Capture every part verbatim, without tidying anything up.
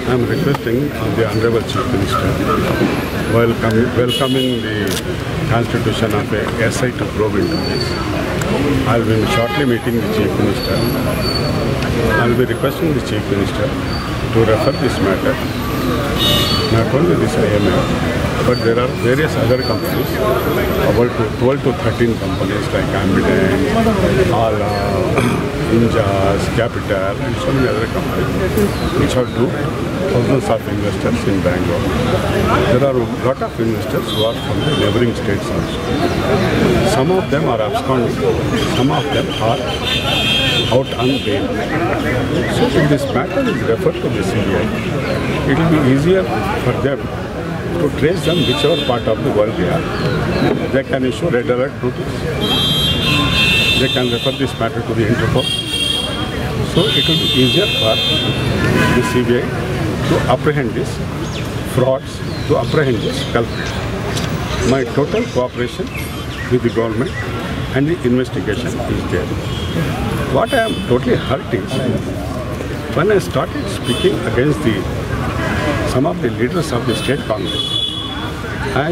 I am requesting of the Honorable Chief Minister, welcome, welcoming the constitution of a S I to probe into this. I will be shortly meeting the Chief Minister. I will be requesting the Chief Minister to refer this matter, not only this I M A, but there are various other companies, about twelve to thirteen companies like Ambident, Ala, Injas, Capital, and so many other companies, which have do thousands of investors in Bangalore. There are a lot of investors who are from the neighboring states also. Some of them are absconding, some of them are out on bail. So if this matter is referred to the C B I, it will be easier for them to trace them whichever part of the world they are. They can issue red alert notice. They can refer this matter to the Interpol. So it will be easier for the C B I to apprehend these frauds, to apprehend these culprits. My total cooperation with the government and the investigation is there. What I am totally hurt is, when I started speaking against the some of the leaders of the state Congress, I,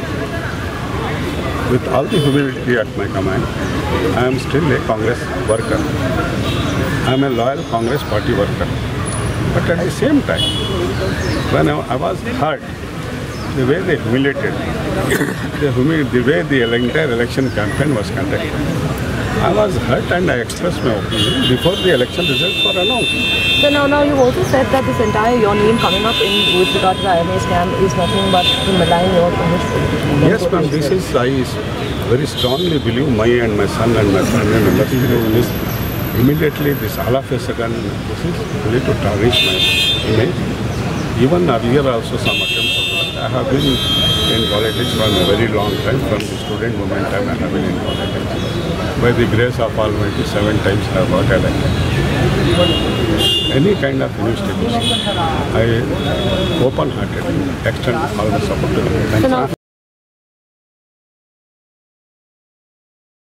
with all the humility at my command, I am still a Congress worker. I am a loyal Congress party worker. But at the same time, when I, I was hurt, the way they humiliated, the, humi the way the entire election campaign was conducted, I was hurt and I expressed my opinion before the election results were announced. So now, now you've also said that this entire your name coming up in with regard to the I M A scam is nothing but to malign your image. Yes, ma'am. This is, I very strongly believe my and my son and my family members in this. Immediately, this all of a sudden, this is really to tarnish my image. Even earlier also some attempts of that. I have been in politics for a very long time, from the student movement time I have been in politics. By the grace of Almighty, seven times I have got elected. Any kind of investigation, I open-heartedly extend all the support to them.